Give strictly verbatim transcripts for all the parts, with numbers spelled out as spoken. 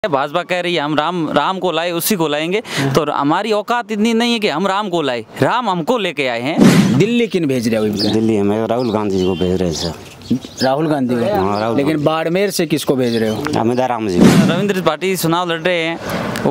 भाजपा कह रही है हम राम राम को लाए उसी को लाएंगे, तो हमारी औकात इतनी नहीं है कि हम राम को लाए, राम हमको लेके आए हैं। दिल्ली किन भेज रहे हो? दिल्ली में राहुल गांधी जी को भेज रहे हैं सर। राहुल गांधी को? हाँ, राहुल लेकिन बाड़मेर से किसको भेज रहे हो? अमिता राम जी। रविंद्र पाटिल चुनाव लड़ रहे हैं,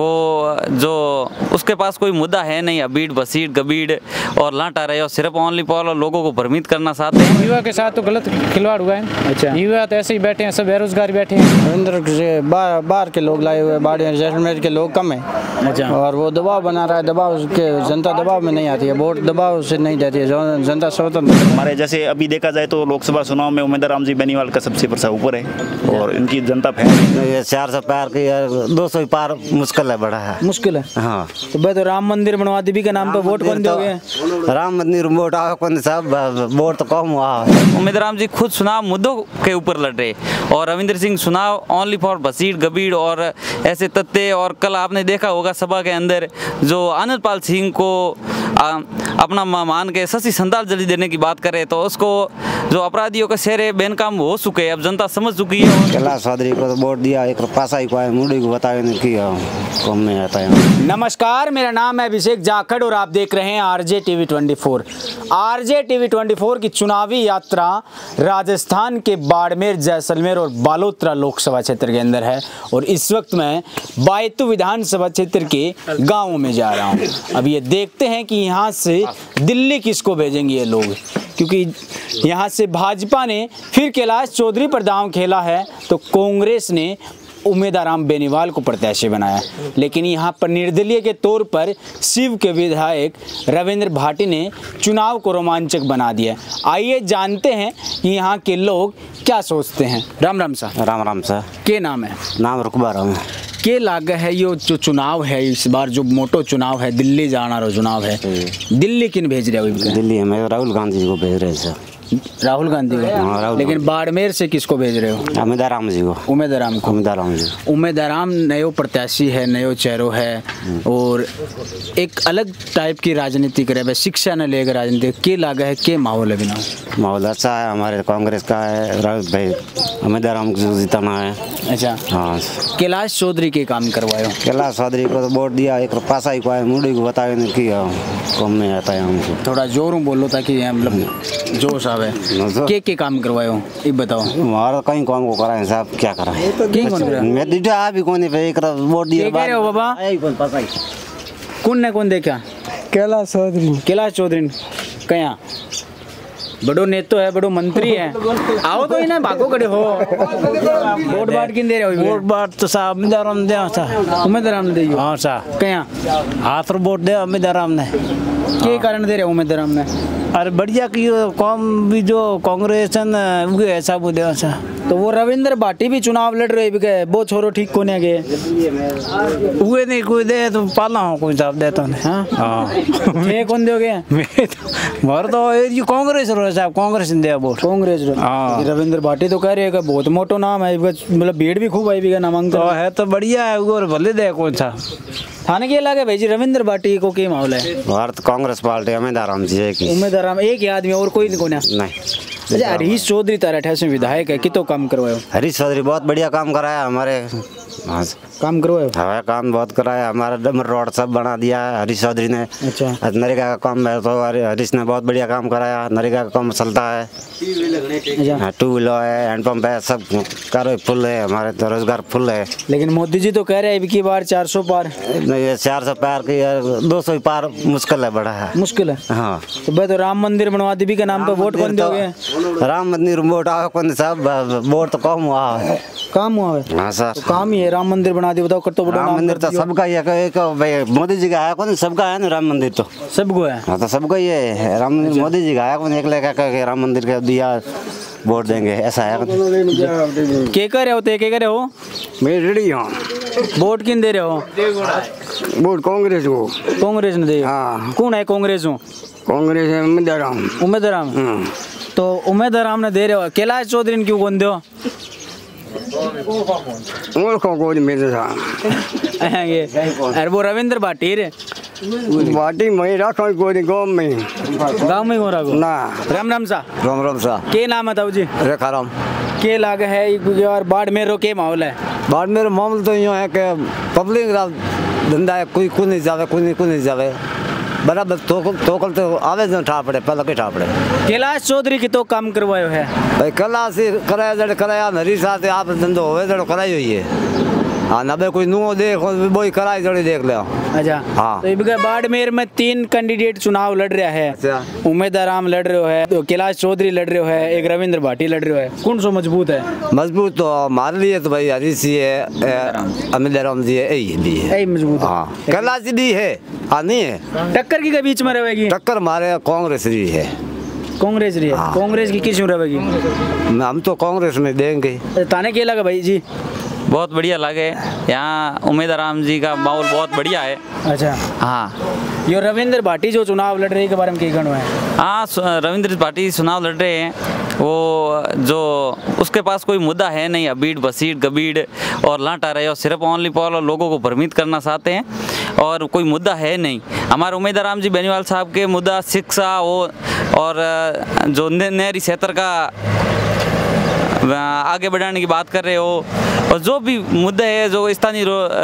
वो जो उसके पास कोई मुद्दा है नहीं, अबीड़ बसीड़ गबीड़ और लाटा रहे और सिर्फ ओनली फॉर लोगों को भ्रमित करना चाहते हैं। युवा के साथ तो गलत खिलवाड़ हुआ है। अच्छा, युवा तो ऐसे ही बैठे हैं, सब बेरोजगार बैठे हैं। रविंद्र से बाहर बाहर के लोग लाए हुए, बाड़मेर जैसलमेर के लोग कम है। अच्छा, और वो दबाव बना रहा है, दबाव के जनता दबाव में नहीं आती है, वोट दबाव से नहीं देती है, जनता स्वतंत्र। हमारे जैसे अभी देखा जाए तो लोकसभा चुनाव में उमेदवार राम जी बेनीवाल का सबसे परसा ऊपर है और इनकी जनता फैन चार सौ पार की दो सौ पार मुश्किल है, बड़ा है, मुश्किल है। हाँ, तो भाई तो राम मंदिर बनवा देवी के नाम पे वोट कौन दोगे? राम मंदिर वोट आओ कौन साहब, वोट तो कम हुआ। उमेदवार राम जी खुद चुनाव मुद्दों के ऊपर लड़ रहे और रविंद्र सिंह चुनाव ओनली फॉर बसीड़ गबीड़ और ऐसे तत्ते। और कल आपने देखा होगा सभा के अंदर जो आनंद पाल सिंह को आ, अपना मान के शशि श्रद्धांजलि देने की बात करे, तो उसको जो अपराधियों का शहर बेनकाम हो चुके हैं, अब जनता समझ चुकी है। कैलाश चौधरी को तो वोट दिया, एक पासा ही को आए, मुंडी को बताया नहीं किया, कम में आता है। नमस्कार, मेरा नाम है अभिषेक जाखड़ और आप देख रहे हैं RJ TV twenty four. RJ TV twenty four की चुनावी यात्रा राजस्थान के बाड़मेर, जैसलमेर और बालोतरा लोकसभा क्षेत्र के अंदर है और इस वक्त मैं बायतू विधानसभा क्षेत्र के गाँवों में जा रहा हूँ। अब ये देखते हैं कि यहाँ से दिल्ली किसको भेजेंगे ये लोग, क्योंकि यहाँ से भाजपा ने फिर कैलाश चौधरी पर दांव खेला है तो कांग्रेस ने उमेदवार राम बेनीवाल को प्रत्याशी बनाया, लेकिन यहाँ पर निर्दलीय के तौर पर शिव के विधायक रविंद्र भाटी ने चुनाव को रोमांचक बना दिया। आइए जानते हैं कि यहाँ के लोग क्या सोचते हैं। राम राम सा। राम राम सा। के नाम है? नाम रुकबा राम। के लागे है ये जो चुनाव है, इस बार जो मोटो चुनाव है, दिल्ली जाना रो चुनाव है, दिल्ली किन भेज रहे हो? दिल्ली में राहुल गांधी जी को भेज रहे हैं सर। राहुल गांधी को? लेकिन बाड़मेर से किसको भेज रहे हो? अमिता राम जी को। उमेदवार राम को? उमेदवार राम जी। उमेदवार राम नयो प्रत्याशी है, नयो चेहरो है और एक अलग टाइप की राजनीति करे, शिक्षा न लेकर राजनीति के लागे है, के माहौल है? बिना माहौल अच्छा है, हमारे कांग्रेस का है, राहुल भाई अमिता राम को जिताना है। अच्छा, हाँ। कैलाश चौधरी के काम करवाए हो? कैलाश चौधरी को तो वोट दिया, एक पासा ही को आए, मुंडी को बताया नहीं किया, कम में आता है हमको। थोड़ा जोर बोलो ताकि मतलब जोश आवे। के के काम करवाए हो ये बताओ। हमारा कहीं काम को कराए साहब, क्या कराए? कौन मैं दिखा आप ही कौन है, एक वोट दिया कह रहे हो बाबा? कौन ने कौन देखा? कैलाश चौधरी। कैलाश चौधरी कया बड़ो नेतो है, बड़ो मंत्री है, आओ तो इन्हें भागो खड़े हो। वोट बाट किन दे रहे हो? वोट बाट तो साहब अमिता राम दे सा। उमेदवार राम दे? हाँ साहब। कया हाथ वोट दे अमिता राम ने। के कारण दे रहे हो उमेदवार राम ने? अरे बढ़िया की कौन भी जो कांग्रेस है ऐसा वो दे सा। तो वो रविंद्र भाटी भी चुनाव लड़ रहे हैं, वो छोरो ठीक कोने गए हुए नहीं कोई दे तो पाला हो कोई साहब देता नहीं। हाँ हाँ ये कौन दोगे? मर तो ये कांग्रेस रो साहब, कांग्रेस ने दिया वोट। कांग्रेस रो? हाँ। रविंद्र भाटी तो कह रहे हैं बहुत मोटो नाम है, मतलब भीड़ भी खूब आई भी नामांकन तो है, तो बढ़िया है वो भले दे कौन सा थाने के लगे भाई जी। रविंद्र भाटी को क्या माहौल है? भारत कांग्रेस पार्टी अमिता राम जी है। उमेदवार राम एक ही आदमी और कोई नहीं? अच्छा, हरीश चौधरी तारा अठासी विधायक है, कितो काम करवाए हो? हरीश चौधरी बहुत बढ़िया काम कराया हमारे। हाँ, काम करवाए? हमारा काम बहुत कराया, हमारा डमर रोड सब बना दिया है हरीश चौधरी ने। अच्छा, नरेगा का काम है तो हरीश ने बहुत बढ़िया काम कराया, नरेगा का काम चलता है, टू व्हीलर है, हैंडपम्प है, सब कारो फुल है, हमारे तो रोजगार फुल है। लेकिन मोदी जी तो कह रहे हैं की बार चार सौ पार। नहीं, चार सौ पार की दो सौ पार मुश्किल है, बड़ा है, मुश्किल है। हाँ, तो भाई तो राम मंदिर बनवा देवी के नाम पे वोट कौन दोगे? राम मंदिर वोट आओ कौन साहब, वोट तो कम हुआ है। काम हुआ है? हाँ सर, तो काम ही है, राम मंदिर बना दे बताओ। कर तो राम मंदिर तो सबका ही है, मोदी जी का आया कौन, सबका है ना राम मंदिर तो सबको है। हाँ, तो सबका ही है राम मंदिर, मोदी जी का आया कौन, एक लेकर के राम मंदिर का दिया वोट देंगे ऐसा है। के कर रहे हो? ते के कर रहे हो? मैं रेडी हूँ। वोट किन दे रहे हो? वोट कांग्रेस को। कांग्रेस ने दे? हाँ। कौन है कांग्रेस हूँ? कांग्रेस है उमेदवार राम। उमेदवार राम? तो उमेदवार राम ने दे रहे हो, कैलाश चौधरी ने क्यों कौन दो? और को मेरे साथ ये अरे वो रविंद्र भाटी रे बाटी में रखा कोई गाँव में गाँव में हो रहा ना। राम राम सा। राम राम सा। के नाम है ताऊ जी? रेखा राम। के लागे है यार बाड़मेर रो के माहौल है? बाड़मेर मामला तो यूँ है कि पब्लिक धंधा है, कोई को नहीं जावे, कोई नहीं को नहीं जावे, बराबर तोकल तोकल तो आवे जो ठा पड़े, पहले के ठा पड़े। कैलाश चौधरी की तो काम करवायो है भाई कला से कराया जड़ कराया नरी साथ आप धंधो होवे जड़ कराई हुई है। हाँ ना भाई कोई नुओ देख वही कराई जड़ी देख ले। अच्छा हाँ। तो इबका बाड़मेर में तीन कैंडिडेट चुनाव लड़ रहा है। अच्छा। उमेद आराम लड़ रहे है, तो कैलाश चौधरी लड़ रहे है, एक रविंद्र भाटी लड़ रहे है। कौन सो मजबूत है? मजबूत तो हमारे लिए तो भाई हरीश जी है, अमित राम जी है, यही भी है, यही मजबूत है। हाँ कैलाश जी भी है, हाँ नहीं है। टक्कर की के बीच में रहेगी? टक्कर हमारे कांग्रेस जी है। कांग्रेस रही है। हाँ। कांग्रेस की किस में रहेगी? हम तो कांग्रेस में देंगे। ताने क्या लगा भाई जी? बहुत बढ़िया लगे, यहाँ उमेद आराम जी का माहौल बहुत बढ़िया है। अच्छा हाँ, ये रविंद्र भाटी जो चुनाव लड़ रहे के बारे में क्या कहना है? हाँ रविंद्र भाटी चुनाव लड़ रहे हैं, वो जो उसके पास कोई मुद्दा है नहीं, अबीड़ बसीड़ गबीड़ और लाटा रहे और सिर्फ ओनली पॉल और लोगों को भ्रमित करना चाहते हैं और कोई मुद्दा है नहीं। हमारे उमेद आराम जी बेनीवाल साहब के मुद्दा शिक्षा हो और जो नहरी क्षेत्र का आगे बढ़ाने की बात कर रहे हो और जो भी मुद्दा है जो स्थानीय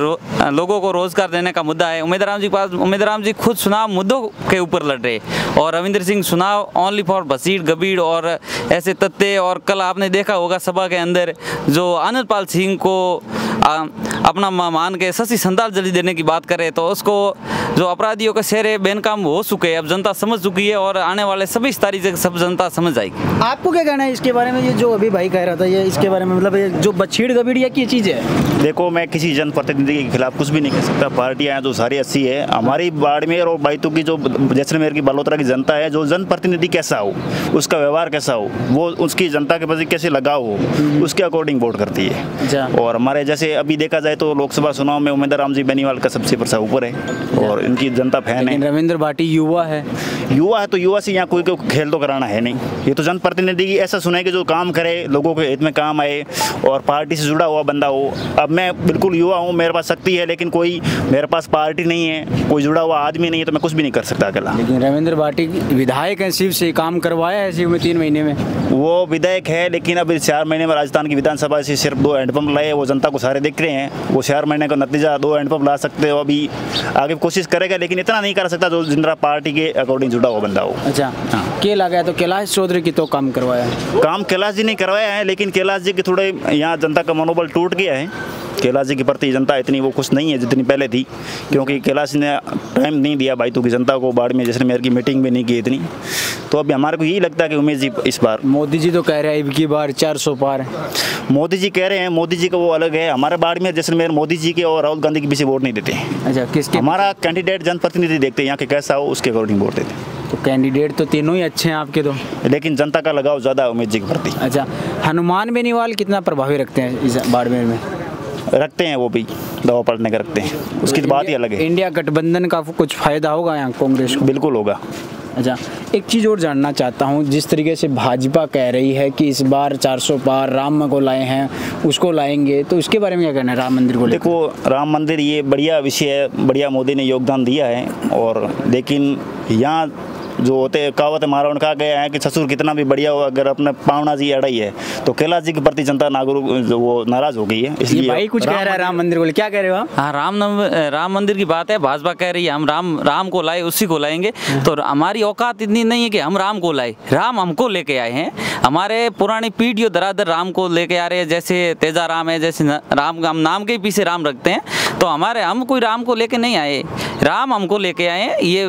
लोगों को रोजगार देने का मुद्दा है, उमेद राम जी के पास उमेद राम जी खुद चुनाव मुद्दों के ऊपर लड़ रहे और रविंद्र सिंह चुनाव ओनली फॉर बसीड़ गबीड़ और ऐसे तत्ते। और कल आपने देखा होगा सभा के अंदर जो आनंदपाल सिंह को आ, अपना मान के शशि संताल जली देने की बात करे तो उसको जो अपराधियों का शहर बेनकाम हो चुके हैं, अब जनता समझ चुकी है और आने वाले सभी तारीख से सब जनता समझ जाएगी। आपको क्या कहना है इसके बारे में? ये जो अभी भाई कह रहा था ये इसके बारे में, मतलब ये जो बछीड़ गबीड़िया की चीज़ है। देखो मैं किसी जनप्रतिनिधि के खिलाफ कुछ भी नहीं कह सकता, पार्टियां हैं जो सारी अच्छी है। हमारी बाड़मेर और बैतूल की जो जैसलमेर की बालोतरा की जनता है, जो जनप्रतिनिधि कैसा हो, उसका व्यवहार कैसा हो, वो उसकी जनता के प्रति कैसे लगाव हो, उसके अकॉर्डिंग वोट करती है। और हमारे जैसे अभी देखा जाए तो लोकसभा चुनाव में उमेद राम जी बेनीवाल का सबसे परसा ऊपर है और इनकी जनता फैन है। रविंद्र भाटी युवा है, युवा है तो युवा से यहाँ कोई को खेल तो कराना है नहीं। ये तो जनप्रतिनिधि की ऐसा सुने कि जो काम करे, लोगों के हित में काम आए और पार्टी से जुड़ा हुआ बंदा हो। अब मैं बिल्कुल युवा हूँ, मेरे पास शक्ति है, लेकिन कोई मेरे पास पार्टी नहीं है, कोई जुड़ा हुआ आदमी नहीं है, तो मैं कुछ भी नहीं कर सकता अकेला। लेकिन रविंद्र भाटी विधायक है, शिव से काम करवाया है शिव में तीन महीने में। वो विधायक है, लेकिन अब चार महीने में राजस्थान की विधानसभा से सिर्फ दो हैंडपम्प लाए, वो जनता को सारे दिख रहे हैं। वो चार महीने का नतीजा दो हैंडपम्प ला सकते हो, अभी आगे कोशिश करेगा, लेकिन इतना नहीं कर सकता जो जिंद्रा पार्टी के अकॉर्डिंग जुड़ा हुआ बंदा हो। अच्छा हाँ। के लगा तो कैलाश चौधरी की तो काम करवाया है? काम कैलाश जी ने करवाया है, लेकिन कैलाश जी के थोड़े यहाँ जनता का मनोबल टूट गया है। कैलाश जी के प्रति जनता इतनी वो खुश नहीं है जितनी पहले थी, क्योंकि कैलाश ने टाइम नहीं दिया बैतूल की जनता को, बाड़मेर जैसलमेर की मीटिंग भी नहीं की इतनी। तो अभी हमारे को यही लगता है कि उमेश जी इस बार, मोदी जी तो कह रहे हैं इब की बार चार सौ पार। मोदी जी कह रहे हैं, मोदी जी का वो अलग है। हमारे बाड़मेर जैसलमेर मोदी जी के और राहुल गांधी के पीछे वोट नहीं देते हैं। अच्छा किसके? हमारा कैंडिडेट जनप्रतिनिधि देखते हैं यहाँ के कैसा हो, उसके अकॉर्डिंग वोट देते हैं। तो कैंडिडेट तो तीनों ही अच्छे हैं आपके तो, लेकिन जनता का लगाव ज़्यादा है उमेश जी के प्रति। अच्छा हनुमान बेनीवाल कितना प्रभावी रखते हैं इस बाड़मेर में? रखते हैं, वो भी दवा पड़ने का रखते हैं, उसकी तो बात ही अलग है। इंडिया गठबंधन का कुछ फायदा होगा यहाँ कांग्रेस को? बिल्कुल होगा। अच्छा एक चीज़ और जानना चाहता हूँ, जिस तरीके से भाजपा कह रही है कि इस बार चार सौ पार राम को लाए हैं, उसको लाएंगे, तो उसके बारे में क्या कहना है राम मंदिर को लेकर? देखो राम मंदिर ये बढ़िया विषय है, बढ़िया मोदी ने योगदान दिया है, और लेकिन यहाँ जो होते कहावत मारवण कहा गया है कि ससुर कितना भी बढ़िया हो, अगर अपने पावना जी अड़ाई है तो कैलाश जी के प्रति जनता नागुरु वो नाराज हो गई है। इसलिए भाई कुछ कह रहा है राम मंदिर को, क्या कह रहे हो आप? हाँ राम राम मंदिर की बात है, भाजपा कह रही है हम राम राम को लाए, उसी को लाएंगे। तो हमारी औकात इतनी नहीं है कि हम राम को लाए, राम हमको लेके आए हैं। हमारे पुरानी पीढ़ियों दरादर राम को लेके आ रहे हैं, जैसे तेजा राम है, जैसे राम हम नाम के पीछे राम रखते हैं। तो हमारे हम कोई राम को लेके नहीं आए, राम हमको लेके आए हैं। ये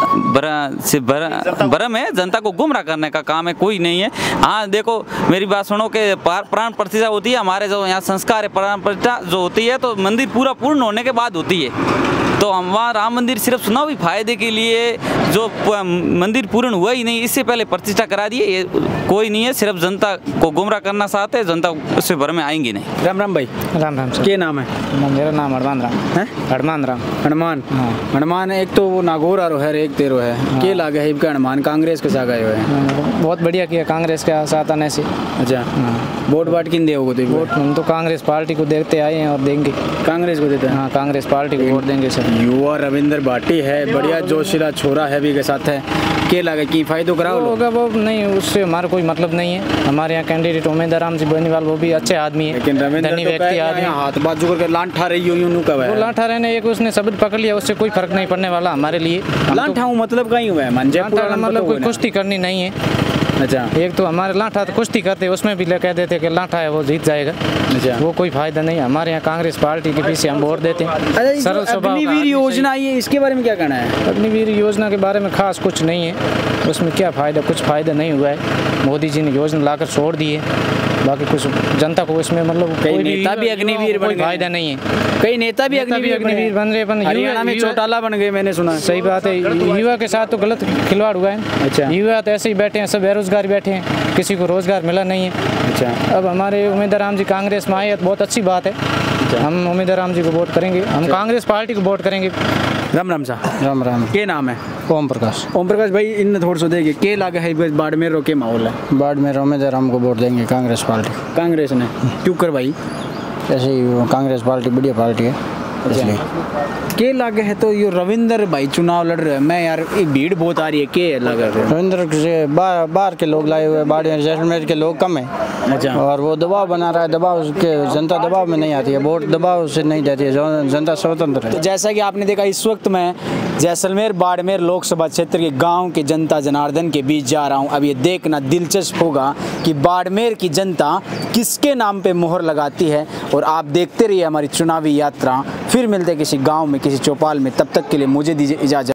भ्रम है, जनता को गुमराह करने का काम है, कोई नहीं है। हाँ देखो मेरी बात सुनो कि प्राण प्रतिष्ठा होती है, हमारे जो यहाँ संस्कार है, प्राण प्रतिष्ठा जो होती है तो मंदिर पूरा पूर्ण होने के बाद होती है। तो हम वहाँ राम मंदिर सिर्फ चुनावी फायदे के लिए, जो मंदिर पूर्ण हुआ ही नहीं, इससे पहले प्रतिष्ठा करा दिए, ये कोई नहीं है, सिर्फ जनता को गुमराह करना चाहते हैं, जनता उससे भर में आएंगी नहीं। राम राम भाई। राम राम सर। क्या नाम है? मेरा नाम हनुमान राम है। हनुमान राम हनुमान हाँ। हनुमान एक तो वो नागौर आरो है, एक तेरो है हाँ। के लागे है हनुमान कांग्रेस के साथ गए हुए हैं? बहुत बढ़िया किया कांग्रेस के साथ आने से। अच्छा हाँ। वोट वाट किन दे वोट? हम तो कांग्रेस पार्टी को देखते आए हैं और देंगे। कांग्रेस को देते हैं? हाँ कांग्रेस पार्टी को वोट देंगे सर। युवा रविंद्र भाटी है, बढ़िया जोशीला छोरा है भी के साथ है, के लगे की फायदो कराओ वो होगा वो नहीं, उससे हमारा कोई मतलब नहीं है। हमारे यहाँ कैंडिडेट उम्मीदवार राम जी बेनीवाल वो भी अच्छे आदमी है, लेकिन रविंद्र धनी तो व्यक्ति आदमी। हाथ बाजू करके लांठा रही यूं यूं कब वो है लाठा रहने एक उसने शब्द पकड़ लिया, उससे कोई फर्क नहीं पड़ने वाला हमारे लिए। लांठा हूं मतलब कहीं हुआ है मन लाठा मतलब कोई कुश्ती करनी नहीं है। अच्छा, एक तो हमारे लाठा तो कुश्ती करते उसमें भी कह देते कि लाठा है वो जीत जाएगा। अच्छा, वो कोई फायदा नहीं। हमारे यहाँ कांग्रेस पार्टी के पीछे हम वोट देते हैं। सरल स्वभाव का अग्निवीर आदमी योजना, ये इसके बारे में क्या कहना है? अग्निवीर योजना के बारे में खास कुछ नहीं है, उसमें क्या फ़ायदा, कुछ फ़ायदा नहीं हुआ है। मोदी जी ने योजना लाकर छोड़ दी है, बाकी कुछ जनता को इसमें मतलब कई कोई नेता भी अग्निवीर बन कोई गए, फायदा नहीं है। कई नेता भी अग्निवीर अग्निवीर बन रहे अपन हरियाणा में चौटाला बन गए, मैंने सुना। सही बात है, युवा के साथ तो गलत खिलवाड़ हुआ है। अच्छा, युवा तो ऐसे ही बैठे हैं, सब बेरोजगार बैठे हैं, किसी को रोजगार मिला नहीं है। अच्छा, अब हमारे उम्मीदवार राम जी कांग्रेस में आए हैं तो बहुत अच्छी बात है। हम उम्मीदवार राम जी को वोट करेंगे, हम कांग्रेस पार्टी को वोट करेंगे। राम राम साहब, राम राम। के नाम है? ओम प्रकाश। ओम प्रकाश भाई, इन थोड़ा सा देखिए के लागे है बाड़मेर रो के माहौल है? बाड़मेर उम्मीदवार हमको वोट देंगे कांग्रेस पार्टी। कांग्रेस ने क्यों कर भाई? ऐसे ही कांग्रेस पार्टी बढ़िया पार्टी है इसलिए। के लागे है तो ये रविंद्र भाई चुनाव लड़ रहे हैं, मैं यार एक भीड़ बहुत आ रही है, के लगा रहे हैं? रविंद्र से बाहर बाहर के लोग लाए हुए, बाड़मेर जैसलमेर के लोग कम है। अच्छा, और वो दबाव बना रहा है, दबाव के जनता दबाव में नहीं आती है, वोट दबाव से नहीं देती है, जो जनता स्वतंत्र तो है। जैसा कि आपने देखा इस वक्त मैं जैसलमेर बाड़मेर लोकसभा क्षेत्र के गांव के जनता जनार्दन के बीच जा रहा हूं। अब ये देखना दिलचस्प होगा कि बाड़मेर की जनता किसके नाम पे मोहर लगाती है। और आप देखते रहिए हमारी चुनावी यात्रा। फिर मिलते किसी गांव में, किसी चौपाल में, तब तक के लिए मुझे दीजिए इजाज़त।